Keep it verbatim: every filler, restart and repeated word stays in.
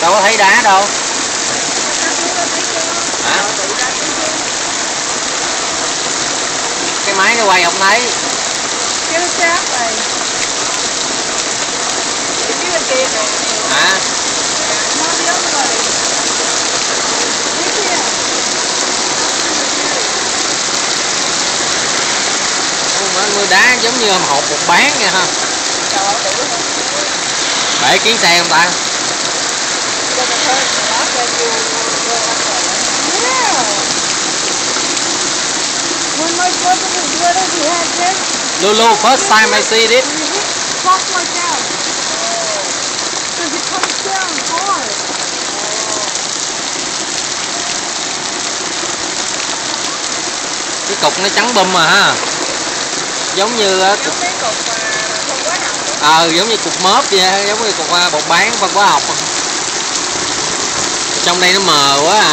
Đâu có thấy đá đâu. Hả? Cái máy nó quay không thấy. Cái nó chát này. Hả? Mưa đá giống như hộp một bán nha ha. Bể kiến xe không ta? Lulu, first time I see this. Cái cục nó trắng bum mà ha. Giống như cục ờ à, giống như cục mớp vậy, giống như cục bột bán phân hóa học. Trong đây nó mờ quá.